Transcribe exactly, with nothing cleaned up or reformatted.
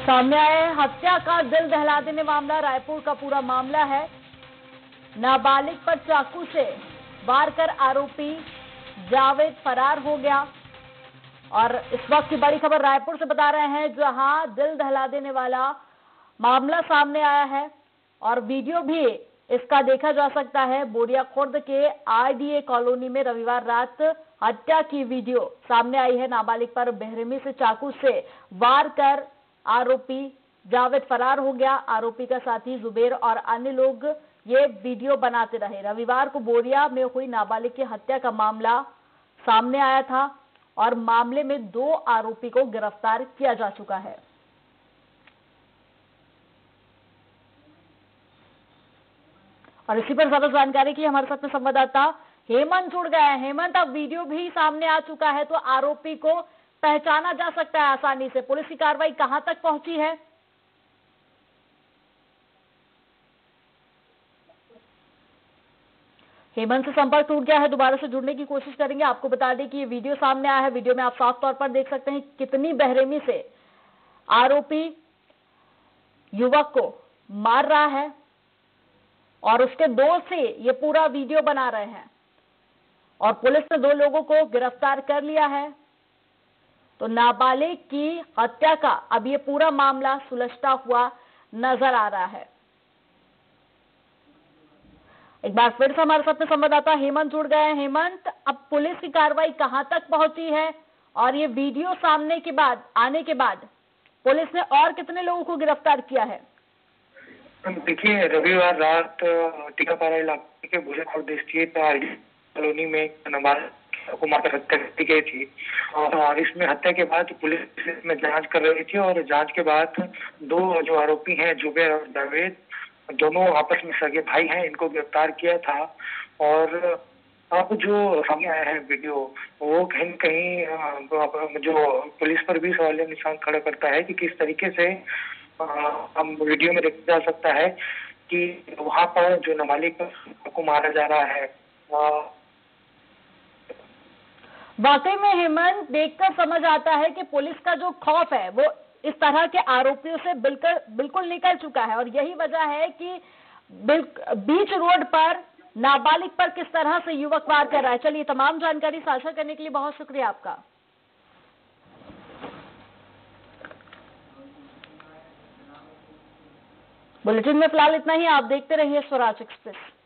सामने आए हत्या का दिल दहला देने मामला। रायपुर का पूरा मामला है। नाबालिग पर चाकू से वार कर आरोपी जावेद फरार हो गया। और इस वक्त की बड़ी खबर रायपुर से बता रहे हैं, जहां दिल दहला देने वाला मामला सामने आया है और वीडियो भी इसका देखा जा सकता है। बोरिया खुर्द के आरडीए कॉलोनी में रविवार रात हत्या की वीडियो सामने आई है। नाबालिग पर बेरहमी से चाकू से वार कर आरोपी जावेद फरार हो गया। आरोपी का साथी जुबेर और अन्य लोग ये वीडियो बनाते रहे। रविवार को बोरिया में हुई नाबालिग की हत्या का मामला सामने आया था और मामले में दो आरोपी को गिरफ्तार किया जा चुका है। और इसी पर ज्यादा जानकारी की हमारे साथ में संवाददाता हेमंत जुड़ गए हैं। हेमंत, अब वीडियो भी सामने आ चुका है तो आरोपी को पहचाना जा सकता है आसानी से। पुलिस की कार्रवाई कहां तक पहुंची है? हेमंत से संपर्क टूट गया है, दोबारा से जुड़ने की कोशिश करेंगे। आपको बता दें कि ये वीडियो सामने आया है। वीडियो में आप साफ तौर पर देख सकते हैं कितनी बेरहमी से आरोपी युवक को मार रहा है और उसके दोस्त से ये पूरा वीडियो बना रहे हैं और पुलिस ने दो लोगों को गिरफ्तार कर लिया है। तो नाबालिग की हत्या का अब ये पूरा मामला सुलझता हुआ नजर आ रहा है। एक बार फिर से हमारे साथ में संवाददाता हेमंत जुड़ गए हैं। हेमंत, अब पुलिस की कार्रवाई कहां तक पहुंची है और ये वीडियो सामने के बाद आने के बाद पुलिस ने और कितने लोगों को गिरफ्तार किया है? देखिए, रविवार रात टीकापारा इलाके के बोरिया खुर्द स्थित कॉलोनी में नाबालिग को मारकर हत्या की गई थी और इसमें हत्या के बाद पुलिस इसमें जांच कर रही थी और जांच के बाद दो जो आरोपी हैं जुबेर और जावेद, दोनों आपस में सगे भाई हैं, इनको गिरफ्तार किया था। और अब जो सामने आया है वीडियो, वो कहीं न कहीं जो पुलिस पर भी सवालिया निशान खड़ा करता है कि किस तरीके से हम वीडियो में देखा जा सकता है कि वहां पर जो नाबालिग को मारा जा रहा है। वाकई में हेमंत, देखकर समझ आता है कि पुलिस का जो खौफ है वो इस तरह के आरोपियों से बिल्कुल बिल्कुल निकल चुका है और यही वजह है कि बीच रोड पर नाबालिग पर किस तरह से युवक वार कर रहा है। चलिए, तमाम जानकारी साझा करने के लिए बहुत शुक्रिया आपका। बुलेटिन में फिलहाल इतना ही। आप देखते रहिए स्वराज एक्सप्रेस।